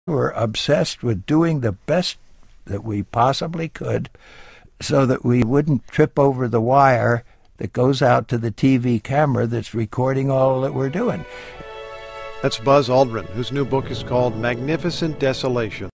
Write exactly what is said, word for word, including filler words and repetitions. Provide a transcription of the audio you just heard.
We're obsessed with doing the best that we possibly could so that we wouldn't trip over the wire that goes out to the T V camera that's recording all that we're doing. That's Buzz Aldrin, whose new book is called Magnificent Desolation.